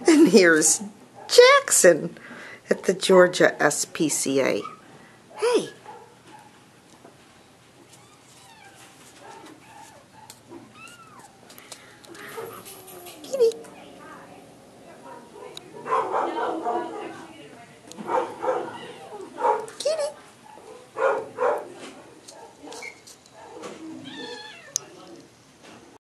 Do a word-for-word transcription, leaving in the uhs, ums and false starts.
And here's Jackson at the Georgia S P C A. Hey,